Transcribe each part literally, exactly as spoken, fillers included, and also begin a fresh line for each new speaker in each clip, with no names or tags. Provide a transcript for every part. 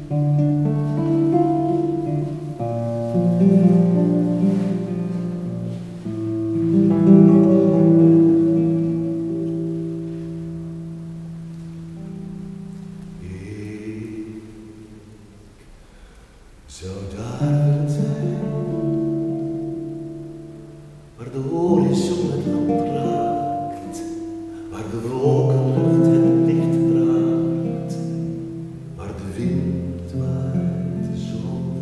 Zou daar willen zijn, waar de horizon het land raakt, waar de wolkenlucht het licht draagt, waar de wind waait de zon.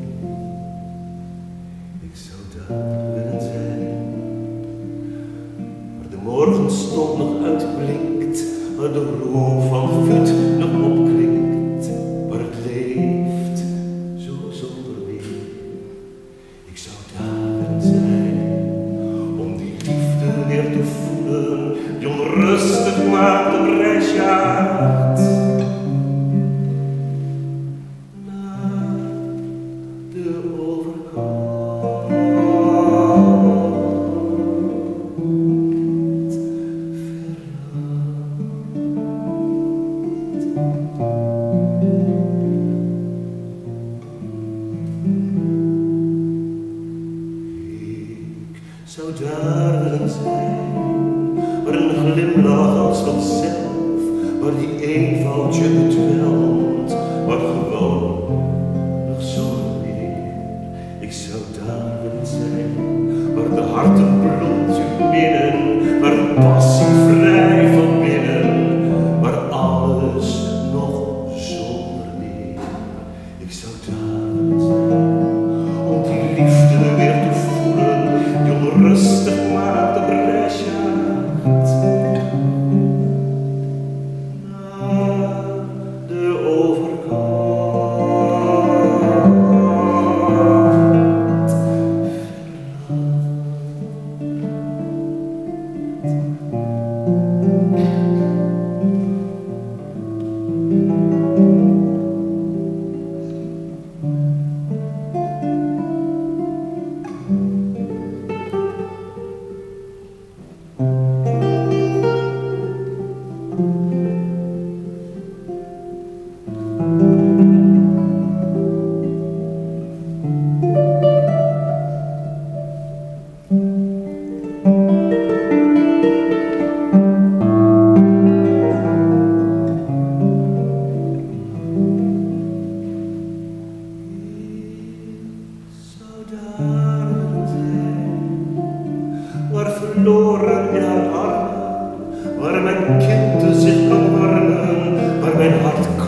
Ik zou daar willen zijn, waar de morgenstond nog uitblinkt, waar de roep van vuut nog opklinkt, waar het leeft zo zonder meer. Ik zou daar willen zijn, om die liefde weer te voelen, die onrustig maakt op reis jaagt naar de overkant. Ik zou daar willen zijn, waar een glimlach als vanzelf, waar die eenvoud je bedwelmt, waar gewoon nog zonder meer. Ik zou daar willen zijn, waar de harten bloedt u binnen, waar de passie vrij van binnen, waar alles nog zonder meer. Ik zou daar willen zijn, om die liefde weer te voelen, die onrustig maakt op reis jaagt naar de overkant. Waar verloren in haar armen, waar mijn kind zich kan warmen, waar mijn hart